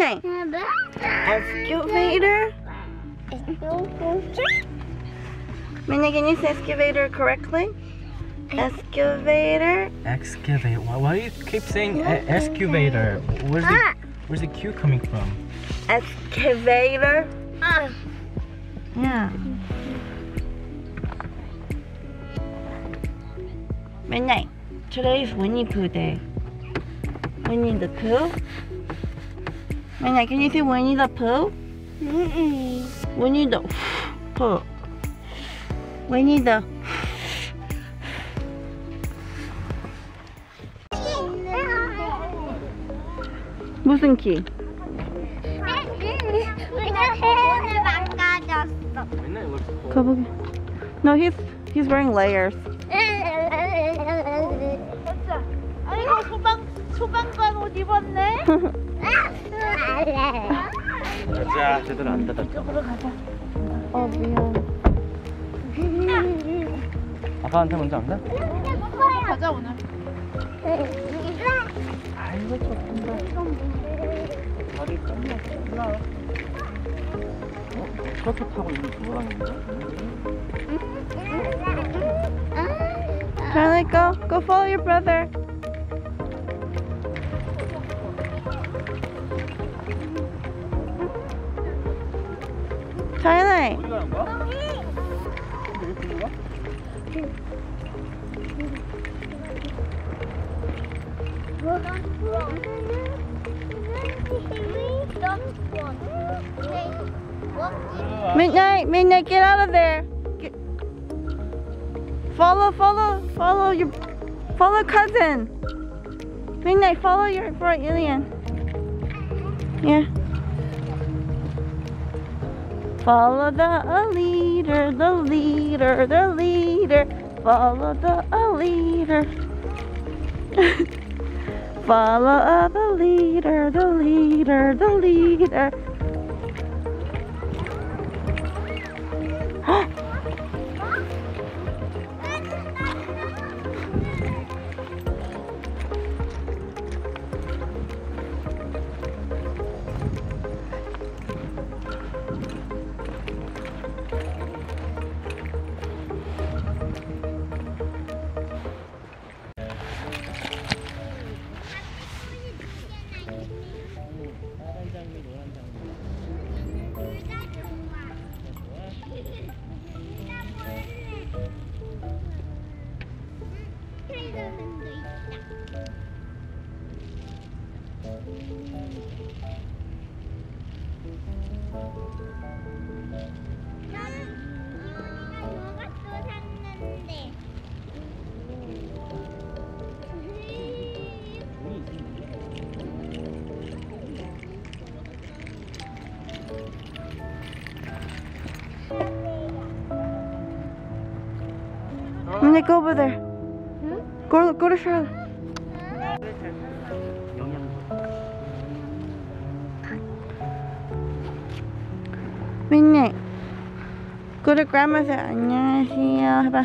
Midnight. Excavator. Midnight, can you say excavator correctly? Excavator. Excavate. Why do you keep saying excavator? Where's the Q coming from? Excavator. Yeah. Midnight. Today is Winnie Pooh Day. Winnie the Pooh? Midnight, can you say Winnie the Pooh? Winnie the Pooh. Winnie the 무슨 키? 가보게. No, he's wearing layers. 아이고 소방관 옷 입었네. 가자. 제대로 안 닫았죠. 미안. 아빠한테 먼저 안 가? 가자 오늘. 아이고 좋다. 다리 끝났구나. 트로트 타고 있는 누구랑인가? Charlie, go follow your brother. Charlie. 어디 가는 거야? 근데 왜 불러 가? Midnight, get out of there. Follow cousin. Midnight, follow your alien. Yeah. Follow the leader. Follow the leader. Follow the leader. Minnie, go over there. Go to Charlotte. Minnie, go to grandma's. 안녕하세요. 해봐.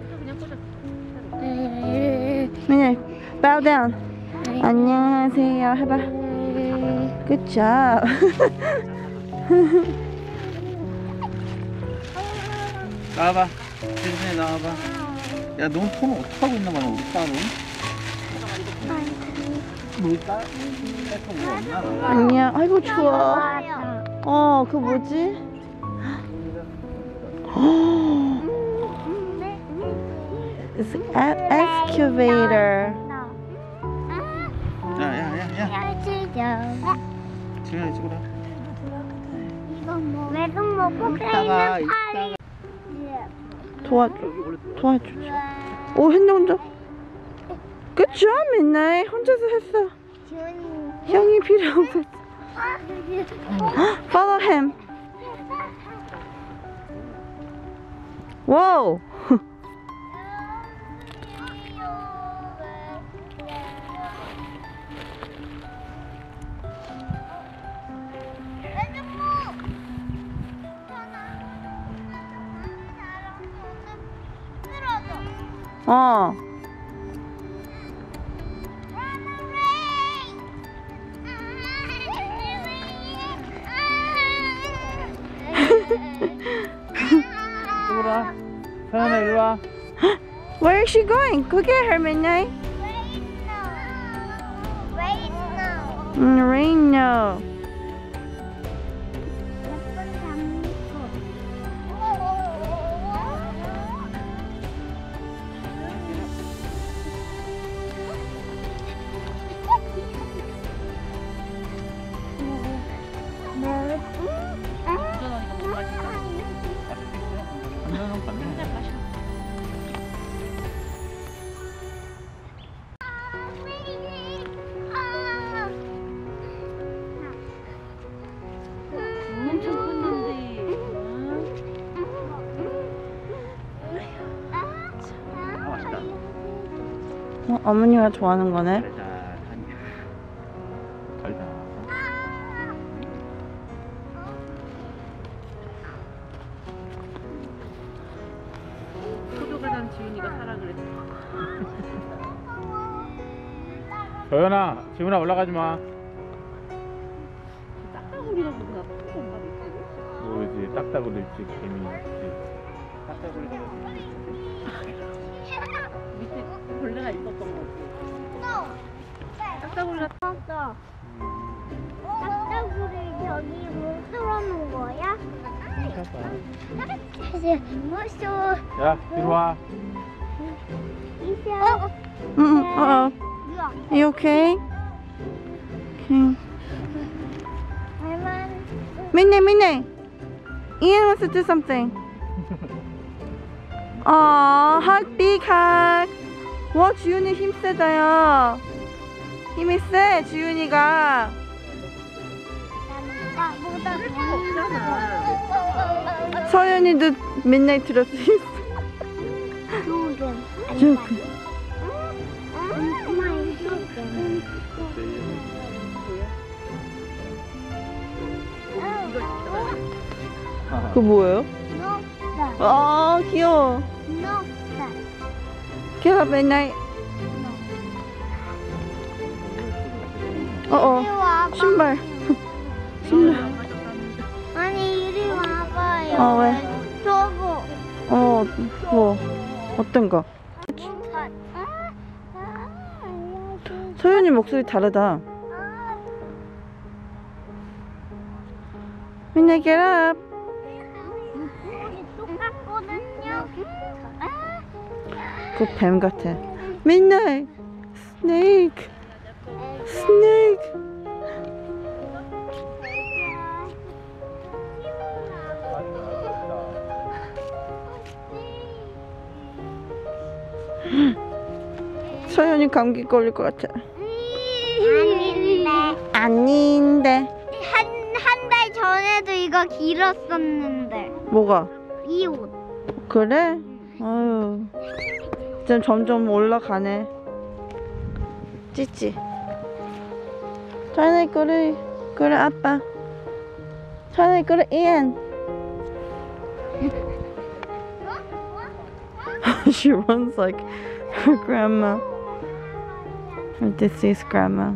Minnie, bow down. 안녕하세요. 해봐. Good job. 나와봐. 세준이 나와봐. 야, 넌 폰을 어떻게 하고 있나 봐, 우리 딸은. 우리 딸? 뭐 없나? 안녕. 아이고 좋아. 그 뭐지? It's an excavator. 야. 지훈이 찍어라. 외동 먹고 이따가. 도와주지. 오, 했네 혼자. Good job, Midnight. 혼자서 했어. 형이 필요 없어. Follow him. Whoa. 와. Where is she going? Go get her, Midnight. Rain, no. 어머니가 좋아하는 거네. 포도가난 지훈이가 사라 그랬어. 도연아, 지훈아 올라가지 마. 딱따구리라고 그러나 엄마 밑에를? 뭐지? 딱딱으로 있지, 개미 있지. 딱딱으로 밑에 벌레가 있었던 거지. 딱따구리가 떴어. 딱따구리 저기 못 들어놓은 거야? 사실 무서워. 야, 뒤로 와. 이제 You okay? Okay. 얼마나 Midnight. Ian wants to do something. Aw, hug, big hug. 와, 지훈이 힘 세다요. 힘이 세, 지훈이가. 나보다 서연이도 Midnight 들었어. 힘 조금. 조금. 엄마 조금. 그거 뭐예요? 녹살. 아, 귀여워. 녹살. Get up, Midnight. 어어, 이리 와봐. 신발. 신발. 아니 이리 와봐요. 어, 왜? 저거. 뭐. 어떤 거? 서연이 목소리 다르다. Midnight, get up. 똑같거든요. 그 뱀 같아. Midnight. Snake. Snake. 서연이 감기 걸릴 것 같아. 아닌데. 아닌데. 한 달 전에도 이거 길었었는데. 뭐가? 이 옷. 그래? 아유. 지금 점점 올라가네. 찌찌. 자네 그래. 그래 아빠. 자네 그래 Ian. She runs like her grandma. Her deceased grandma.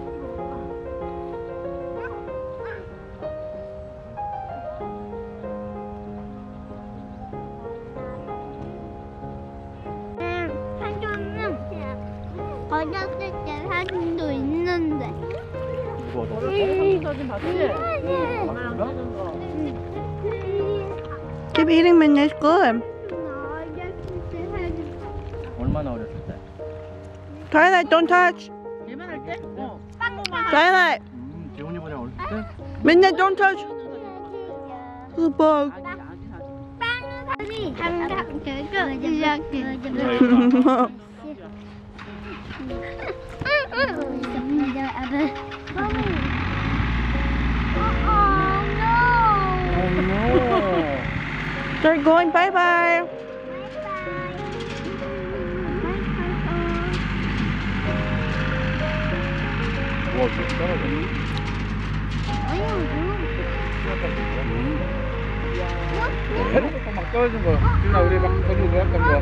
사진은 어렸을 때 사진도 있는데. 이거 사진 봤지? 엄마랑 찍은 거. Keep eating, Midnight. It's good. 어렸을 때 사진. 얼마나 어렸을 때? Twilight, don't touch. 얘만 할 때? Twilight. 재훈이보다 어렸을 때? Midnight, don't touch. The bug. They're going. Bye bye. 와, 진짜 떨어져. 헤리코프터 막 떨어진 거. 지훈아, 우리 막 거기 놀았던 거.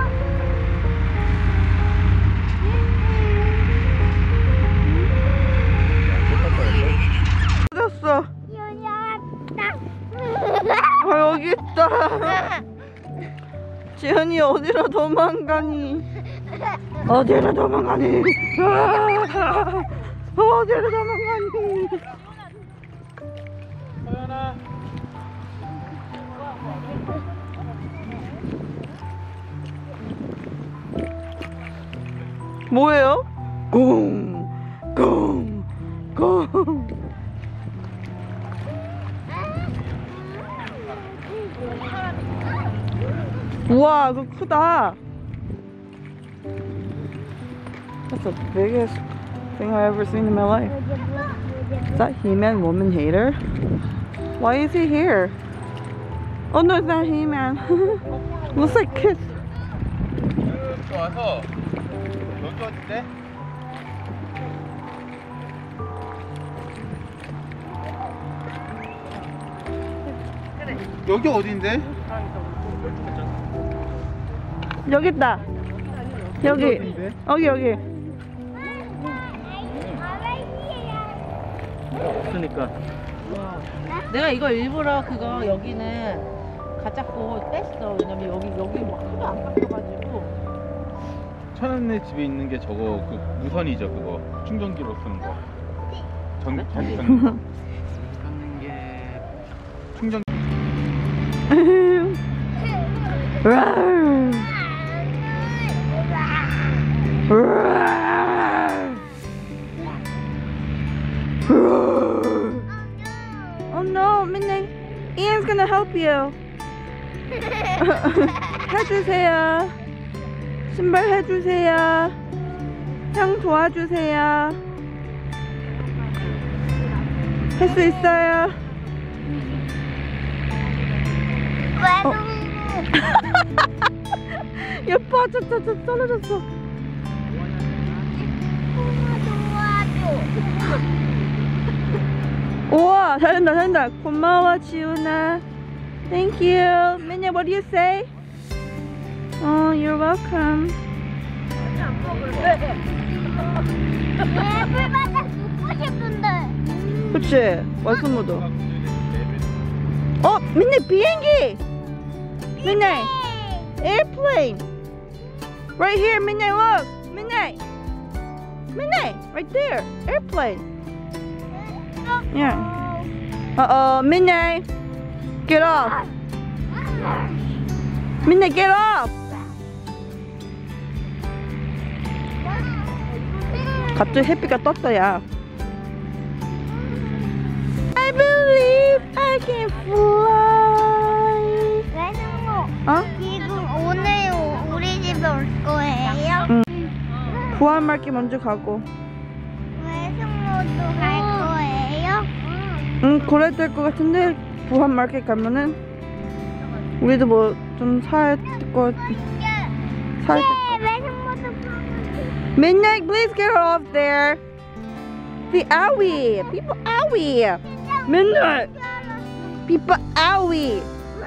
찾았어. 아, 여기 있다. 지현이 어디로 도망가니? 어디로 도망가니? 어디로 도망가니? 서연아. 뭐예요? 공, 공, 공. 우와, 그거 크다. That's the biggest thing I've ever seen in my life. Is that He-Man woman hater? Why is he here? Oh no, it's not He-Man. Looks like Kith. 이렇게 와서 여기 어딘데? 여기 어딘데? 여기 있다. 여기. 여기. 없으니까. 내가 이거 일부러 그거 여기는 가짜고 뺐어. 왜냐면 여기 뭐 하도 안 바뀌어가지고. 천안네 집에 있는 게 저거 그 무선이죠, 그거 충전기로 쓰는 거. 전기 쓰는 거. 깎는 게 충전. Oh no, Midnight. Ian's gonna help you. 해주세요. 신발 해주세요. 형 도와주세요. 할 수 있어요. 예뻐, 저 떨어졌어. 우와, 잘한다. 고마워, 지훈아. Thank you. Minnie, what do you say? Oh, you're welcome. 물바다 눕고 싶은데. 그치? 월수무도. Minnie, 비행기! Minnie, airplane! Right here, Minnie, look! Minnie, right there, airplane. Yeah. Uh-oh, Minnie, get off. Minnie, get off. 갑자기 햇빛가 떴다, 야. I believe I can fly. 어? 지금 오늘 우리 집에 올 거예요? 응. 부활market 먼저 가고. 외숙모도 갈 거예요? 응, 그래야 될 것 같은데 부활market 가면은 우리도 뭐 좀 사야 될 것. 사야 될 것. 외숙모도 Midnight, please get her off there. The owie. People owie. Midnight. People owie.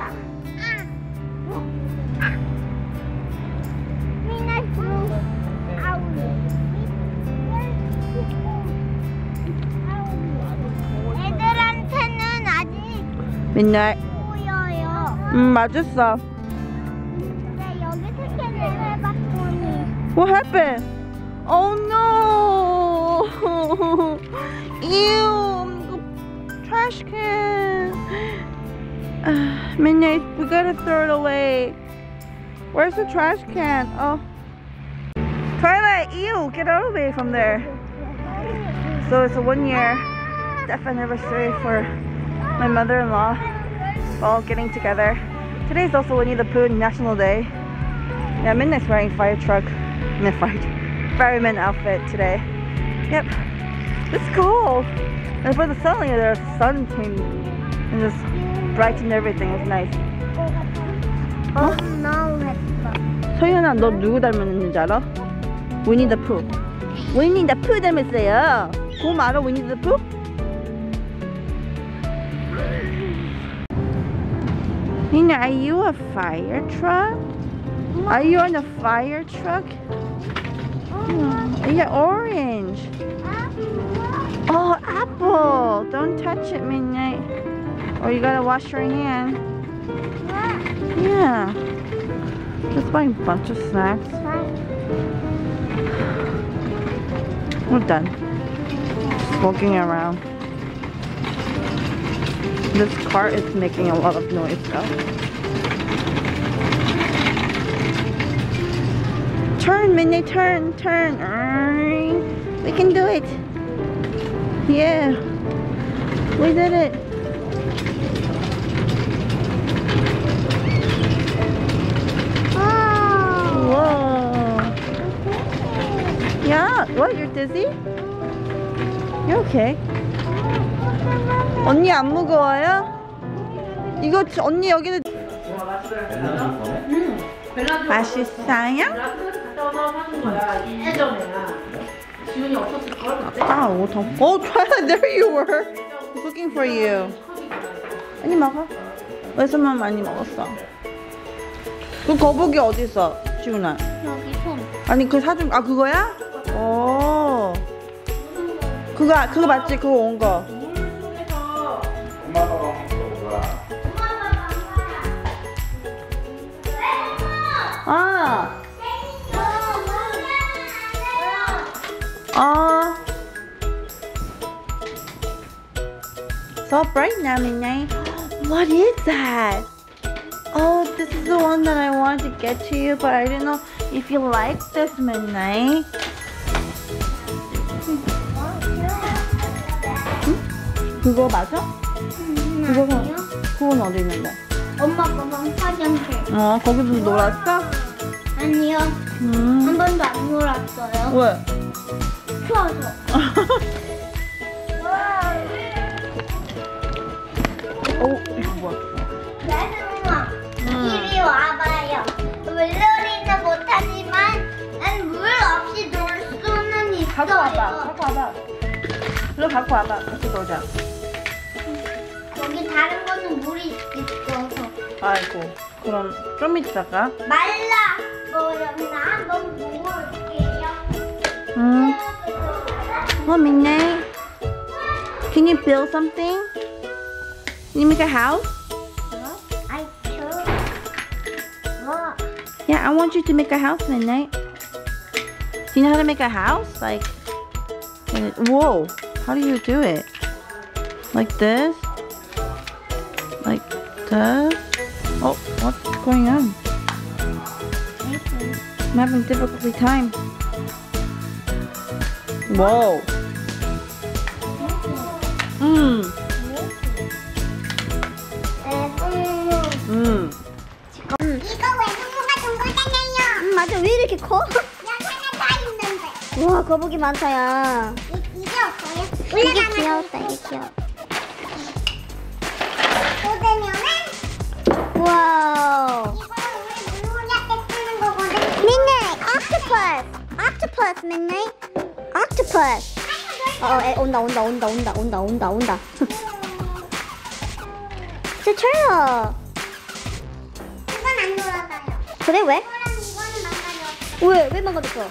애들한테는 아직 Midnight. 보여요. 맞았어. 근데 여기 스캔을 해봤더니 What happened? Oh no! Ew! Trash can. Midnight, we gotta throw it away. Where's the trash can? Oh. Twilight, ew! Get out of the way from there. So it's a 1-year death anniversary for my mother-in-law. All getting together. Today's also Winnie the Pooh National Day. Yeah, Midnight's wearing fireman outfit today. Yep, it's cool. And for the sun, the sun came and just brightened everything. It was nice. 너무 예뻐. 서연아, 너 누구 닮았는지 알아? 위니 더 푸. 위니 더 푸 닮았어요. 곰 알아? 위니 더 푸? Nina, are you a fire truck? Are you on a fire truck? Yeah, orange. Oh, apple. Don't touch it, Midnight. Or you gotta wash your hand. Yeah. Just buying a bunch of snacks. We're done. Walking around. This car is making a lot of noise though. Turn, Minnie, turn. We can do it. Yeah. We did it. Whoa. Yeah. What? You're dizzy? You're okay. 언니 안 무거워요? 이거 언니 여기는 맛있어요? 갔다 와서 하는 거야. 예전에야. 지훈이 없었을걸 그때? 아, Oh, Twilight, there you were. Looking for you. 많이 먹어. 왜서만 많이 먹었어? 그 거북이 어디 있어, 지훈아? 여기 손. 아니 그 사준 아 그거야? 오. 그거 맞지? 그거 온 거. 엄마가 먹는 거야. 아. So bright now, Minnie. What is that? Oh, this is the one that I wanted to get to you, but I didn't know if you like this, Minnie. 그거 맞아? 그건 어디 있는데? 엄마 가방 화장실. 거기서 놀았어? 아니요. 한 번도 안 놀았어요. 왜? 추워서. 이거 뭐야? 나는아 이리 와봐요. 물놀이는 못하지만 난 물 없이 놀 수는 있어요. 갖고 와봐. 이거 갖고 와봐. 같이 놀자. 여기 다른 거는 물이 있어서 아이고, 그럼 좀 이따가. 말라 버렸나 한번 먹어볼게요. Minnie, can you build something? Can you make a house? I sure. 뭐? Yeah, I want you to make a house, Minnie. Do you know how to make a house? Like, whoa, how do you do it? Like this? Like this? Oh, what's going on? I'm having a difficult time. Whoa. 이거 외국어가 준 거잖아요. 맞아. 왜 이렇게 커? 여기 하나 더 있는데. 우와 거북이 많다 야. 이게 없어요? 이게 귀엽다 이게 귀여워. 또 되면은 우와. 이거는 우리 물놀이할 때 쓰는 거거든. Midnight octopus Midnight octopus. 온다. It's a turtle. 이건 안 놀아봐요. 그래 왜? 이거는 망가져. 왜 망가졌어?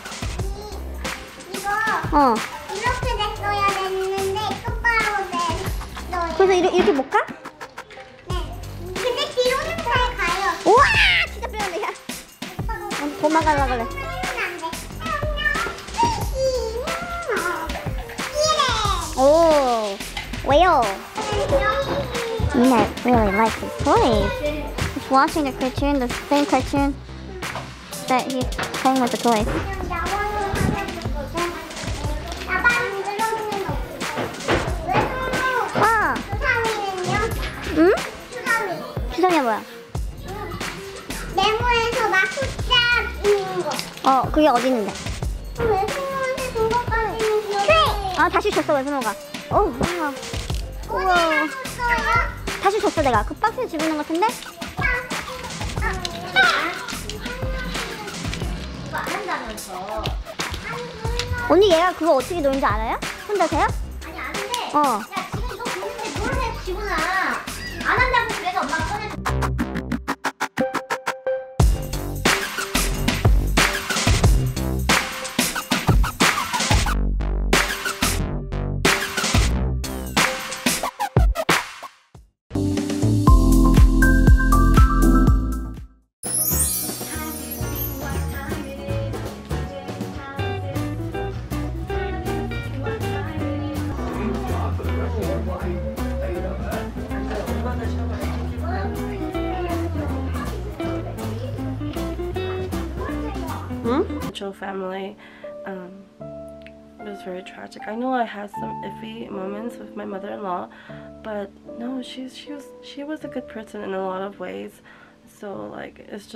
이거 이렇게 됐어야 됐는데 똑바로 됐어요. 그래서 이렇게 못 가? 네. 근데 뒤로는 잘 가요. 우와 진짜 빼는데 야. 도망가려 그래. 오 왜요? Midnight really likes his toys. He's watching the cartoon, the same cartoon that he's playing with the toys. 아, 응? 주사위가 뭐야? 네모에서 막 숫자 있는 거. 그게 어디 있는데? 외숙모한테 준 것까지는 기억해. 아, 다시 줬어, 외숙모가. 우와. 우와. 줬어요? 다시 줬어, 내가. 그 박스에 집어넣은 것 같은데? 이거 안 한다면서. 언니, 얘가 그거 어떻게 노는지 알아요? 혼자서요? 아니 아는데. 어. 야 지금 이거 보는데 뭘 해, 지구나. 안 한다고 그래서 엄마가 꺼내줘. Mitchell family. It was very tragic. I know I had some iffy moments with my mother-in-law, but no, she was a good person in a lot of ways. So like it's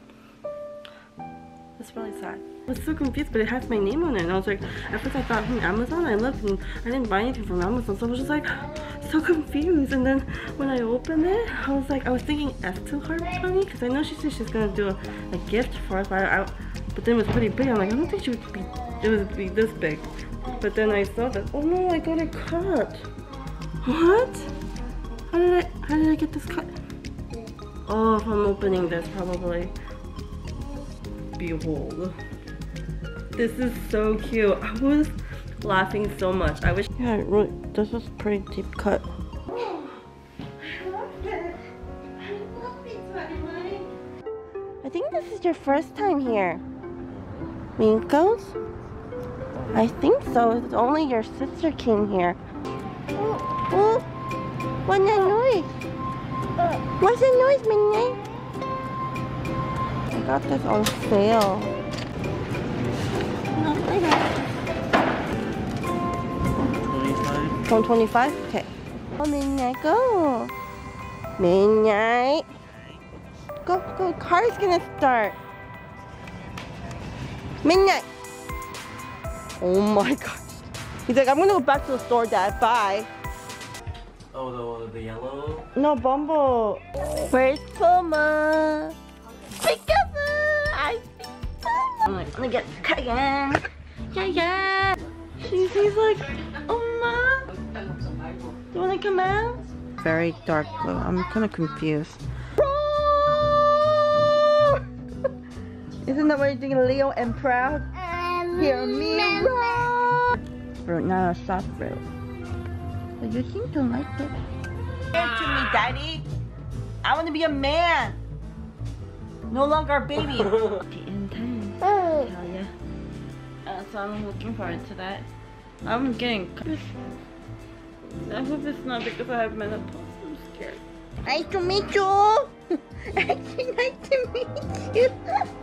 really sad. I was so confused, but it has my name on it, and I was like, at first I thought Amazon. I looked and I didn't buy anything from Amazon, so I was just like so confused. And then when I opened it, I was thinking F2 Harmony, because I know she said she's gonna do a gift for us, but then it was pretty big. I'm like, I don't think it would be this big. But then I saw that. Oh no, I got it cut. What? How did I get this cut? Oh, if I'm opening this, probably. Behold. This is so cute. I was laughing so much. I wish. Yeah, really, this was pretty deep cut. I think this is your first time here. Minkos? I think so. It's only your sister came here. Oh, what's that noise? What's that noise, Midnight? I got this on sale. From 25? Okay. Oh, Midnight, go. Midnight. Go, go. Car's gonna start. Midnight. Oh my gosh. He's like, I'm gonna go back to the store, Dad. Bye. Oh, the yellow? No, Bumble. Where's Puma? Peekaboo! I see Puma. I'm like, let me get Cayenne. Yeah. He's like, oh ma. Do you wanna come out? Very dark blue. I'm kind of confused. Isn't that what you're doing, Leo and proud? Hear me roar! Fruit, not a soft fruit. But you seem to like it. Give it to me, Daddy. I want to be a man. No longer a baby. Intense. Hell yeah. So I'm looking forward to that. I'm getting. I hope it's not because I have menopause. I'm scared. Nice to meet you. Actually, nice to meet you.